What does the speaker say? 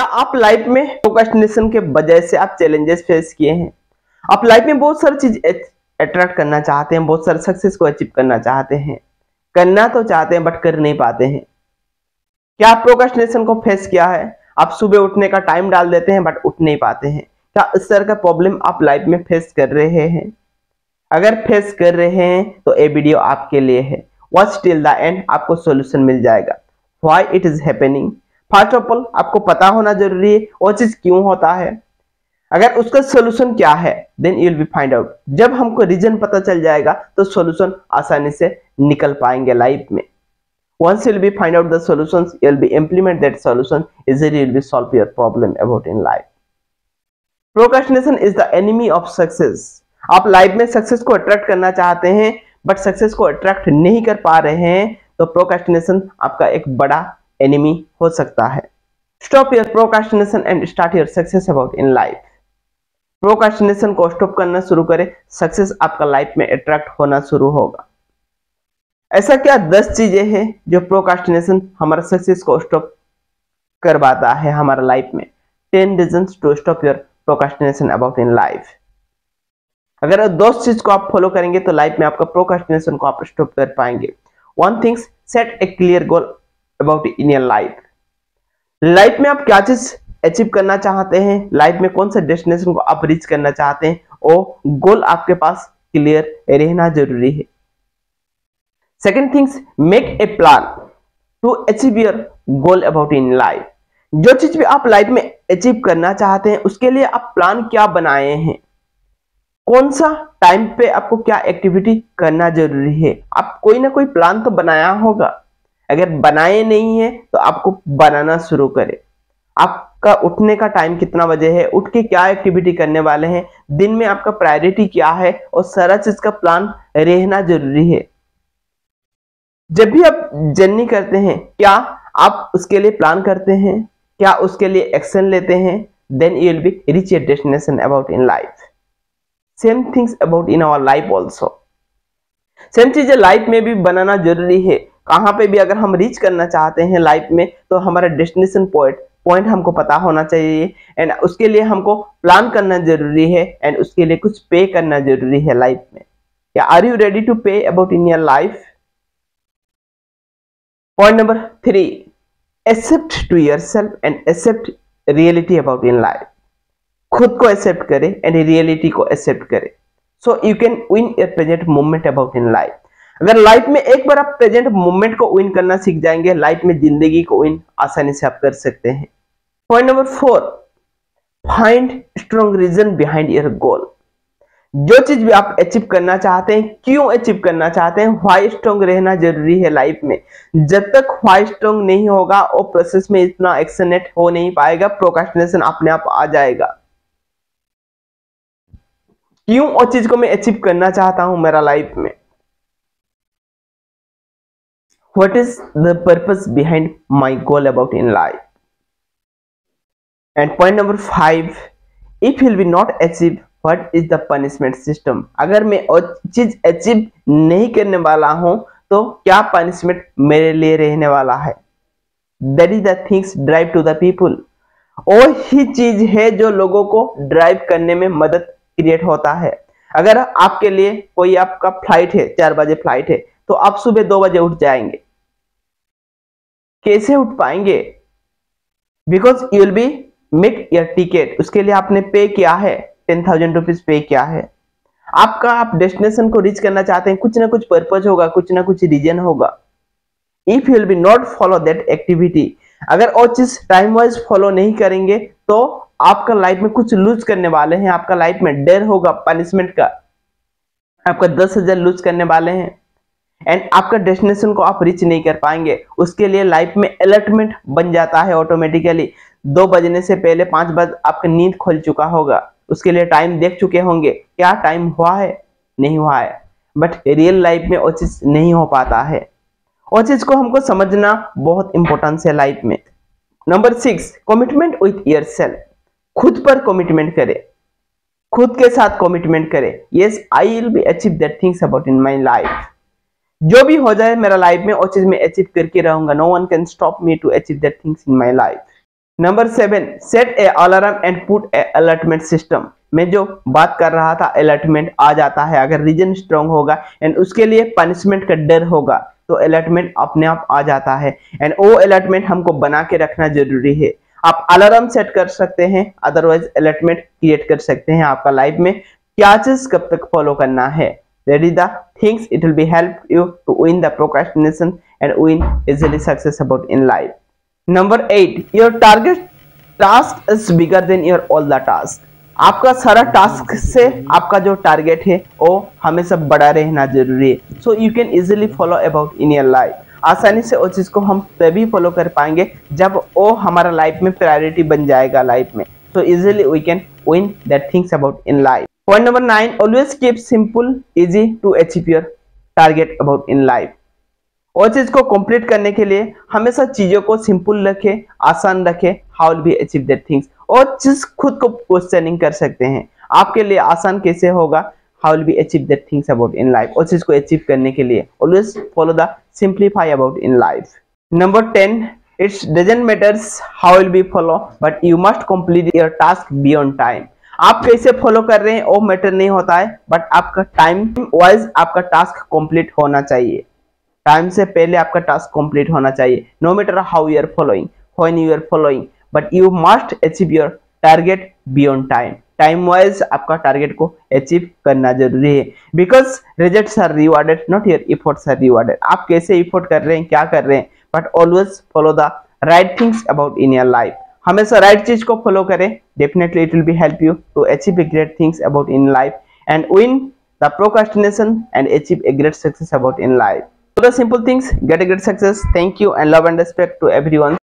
क्या आप लाइफ में प्रोक्रेस्टिनेशन के वजह से आप चैलेंजेस फेस किए हैं? आप लाइफ में बहुत सारी चीज अट्रैक्ट करना चाहते हैं, बहुत सारे सक्सेस को अचीव करना चाहते हैं, करना तो चाहते हैं बट कर नहीं पाते हैं। क्या आप प्रोक्रेस्टिनेशन को फेस किया है? आप सुबह उठने का टाइम डाल देते हैं बट उठ नहीं पाते हैं। क्या इस तरह का प्रॉब्लम आप लाइफ में फेस कर रहे हैं? अगर फेस कर रहे हैं तो ये वीडियो आपके लिए है। वॉच टिल द एंड, आपको सॉल्यूशन मिल जाएगा। Why it is happening, first of all आपको पता होना जरूरी है वो चीज क्यों होता है। अगर उसका सॉल्यूशन क्या है then you will be find out. जब हमको रीजन पता चल जाएगा तो सॉल्यूशन आसानी से निकल पाएंगे लाइफ में। Once you'll be find out the solutions, you'll be implement that solution, easily you'll be solve your problem about in life. Procrastination is the enemy of success. आप लाइफ में सक्सेस को attract करना चाहते हैं but success को attract नहीं कर पा रहे हैं तो प्रोक्रेस्टिनेशन आपका एक बड़ा एनिमी हो सकता है। Stop your procrastination and start your success about in life. Procrastination को स्टॉप करना शुरू करें, सक्सेस आपका लाइफ में अट्रैक्ट होना शुरू होगा। ऐसा क्या 10 चीजें हैं जो प्रोक्रेस्टिनेशन हमारा सक्सेस को स्टॉप करवाता है हमारा लाइफ में। 10 reasons to stop your procrastination about in life. अगर 2 चीज को आप फॉलो करेंगे तो लाइफ में आपका प्रोक्रेस्टिनेशन को आप स्टॉप कर पाएंगे। 1 things, set a clear goal about in your life. Life में आप क्या चीज अचीव करना चाहते हैं, लाइफ में कौन सा डेस्टिनेशन को आप रीच करना चाहते हैं, वो गोल आपके पास क्लियर रहना जरूरी है। Second things, make a plan to achieve your goal about in life. जो चीज भी आप लाइफ में अचीव करना चाहते हैं उसके लिए आप प्लान क्या बनाए हैं, कौन सा टाइम पे आपको क्या एक्टिविटी करना जरूरी है। आप कोई ना कोई प्लान तो बनाया होगा। अगर बनाए नहीं है तो आपको बनाना शुरू करें। आपका उठने का टाइम कितना बजे है, उठ के क्या एक्टिविटी करने वाले हैं, दिन में आपका प्रायोरिटी क्या है, और सारा चीज का प्लान रहना जरूरी है। जब भी आप जर्नी करते हैं क्या आप उसके लिए प्लान करते हैं, क्या उसके लिए एक्शन लेते हैं, then you will be reach your destination about in life. Same things about in our life also. सेम चीजें लाइफ में भी बनाना जरूरी है। कहां पे भी अगर हम रीच करना चाहते हैं लाइफ में तो हमारा डेस्टिनेशन पॉइंट हमको पता होना चाहिए एंड उसके लिए हमको प्लान करना जरूरी है एंड उसके लिए कुछ पे करना जरूरी है लाइफ में। या are you ready to pay about in your life? Point number 3, accept to yourself and accept reality about in life. खुद को एक्सेप्ट करें एंड रियलिटी को एक्सेप्ट करें so you can win your present moment about in life. अगर life में एक बार आप present moment को विन करना सीख जाएंगे, लाइफ में जिंदगी को विन आसानी से आप कर सकते हैं। Point number 4, find strong reason behind your goal. जो चीज भी आप अचीव करना चाहते हैं, क्यों अचीव करना चाहते हैं, व्हाई स्ट्रॉन्ग रहना जरूरी है लाइफ में। जब तक व्हाई स्ट्रॉन्ग नहीं होगा वो प्रोसेस में इतना एक्शनेट हो नहीं पाएगा, प्रोक्रेस्टिनेशन अपने आप आ जाएगा। क्यों वो चीज को मैं अचीव करना चाहता हूं मेरा लाइफ में, what is the purpose behind my goal about in life. And point number 5, if will be not achieve what is the punishment system. अगर मैं वो चीज अचीव नहीं करने वाला हूं तो क्या पनिशमेंट मेरे लिए रहने वाला है। That is the things drive to the people. वो ही चीज है जो लोगों को ड्राइव करने में मदद क्रिएट होता है। अगर आपके लिए कोई आपका फ्लाइट है, 4 बजे फ्लाइट है, तो आप सुबह 2 बजे उठ जाएंगे। कैसे उठ पाएंगे? Because you will be make your ticket, उसके लिए आपने पे किया है, 10,000 रुपीज पे किया है। आप डेस्टिनेशन को रीच करना चाहते हैं, कुछ ना कुछ पर्पज होगा, कुछ ना कुछ रीजन होगा। If you will be not follow that activity, अगर वो चीज टाइम वाइज फॉलो नहीं करेंगे तो आपका लाइफ में कुछ लूज करने वाले हैं। आपका लाइफ में डर होगा पनिशमेंट का, आपका 10,000 लूज करने वाले हैं एंड आपका डेस्टिनेशन को आप रीच नहीं कर पाएंगे। उसके लिए लाइफ में अलर्टमेंट बन जाता है ऑटोमेटिकली। 2 बजने से पहले 5 बजे आपका नींद खुल चुका होगा, उसके लिए टाइम देख चुके होंगे, क्या टाइम हुआ है, नहीं हुआ है। बट रियल लाइफ में वो चीज नहीं हो पाता है। वो चीज को हमको समझना बहुत इंपॉर्टेंट है लाइफ में। Number 6, commitment with yourself. खुद पर कमिटमेंट करें, खुद के साथ कमिटमेंट करें। Yes, I will be achieve that things about in my life. जो भी हो जाए मेरा लाइफ में वो चीज मैं अचीव करके रहूंगा। No one can stop me to achieve that things in my life. Number 7, set a alarm and put a alertment system. मैं जो बात कर रहा था, अलर्टमेंट आ जाता है अगर रीजन स्ट्रांग होगा एंड उसके लिए पनिशमेंट का डर होगा तो अलर्टमेंट अपने आप आ जाता है एंड वो अलर्टमेंट हमको बना के रखना जरूरी है। आप अलार्म सेट कर सकते हैं, अदरवाइज अलर्टमेंट क्रिएट कर सकते हैं आपका लाइफ में क्या चीज कब तक फॉलो करना है। That is the things it will be help you to win the procrastination and win easily success about in life. Number 8, your target task is bigger than your all the task. आपका सारा task से आपका जो target है वो हमेशा बड़ा रहना जरूरी है। So you can easily follow about in your life. आसानी से उस चीज को हम तभी फॉलो कर पाएंगे जब वो हमारा लाइफ में प्रायोरिटी बन जाएगा लाइफ में। So easily we can win that things about in life. Point number 9, always keep simple easy to achieve your target about in life. और चीज को कंप्लीट करने के लिए हमेशा चीजों को सिंपल रखे, आसान रखे। How will be achieve that things. और चीज खुद को क्वेश्चनिंग कर सकते हैं आपके लिए आसान कैसे होगा। How will be achieve that things about in life. और चीज को अचीव करने के लिए always follow the simplify about in life. Number 10, it's doesn't matters how will be follow but you must complete your task beyond time. आप कैसे follow कर रहे हैं वो मैटर नहीं होता है, बट आपका टाइम वाइज आपका टास्क कंप्लीट होना चाहिए। टाइम से पहले आपका टास्क कंप्लीट होना चाहिए। No matter how you are following, when you are following, but you must achieve your target beyond time. Time wise आपका टारगेट को अचीव करना जरूरी है, because results are rewarded, not your efforts are rewarded. आप कैसे effort कर रहे हैं, क्या कर रहे हैं, but always follow the right things about in your life. हमेशा राइट चीज को फॉलो करें, definitely it will be help you to achieve a great things about in life and win the procrastination and achieve a great success about in life. So the simple things, get a great success. Thank you and love and respect to everyone.